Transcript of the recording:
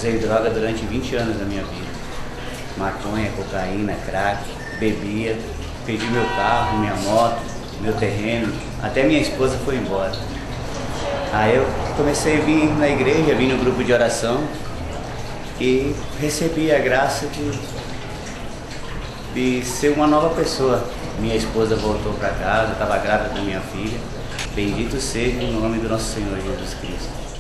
Usei droga durante 20 anos da minha vida. Maconha, cocaína, crack, bebia, perdi meu carro, minha moto, meu terreno, até minha esposa foi embora. Aí eu comecei a vir na igreja, vim no grupo de oração e recebi a graça de ser uma nova pessoa. Minha esposa voltou para casa, estava grávida da minha filha. Bendito seja o nome do nosso Senhor Jesus Cristo.